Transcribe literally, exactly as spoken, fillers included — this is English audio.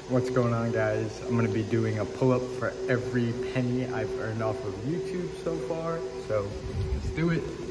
What's going on, guys? I'm gonna be doing a pull-up for every penny I've earned off of YouTube so far. So let's do it.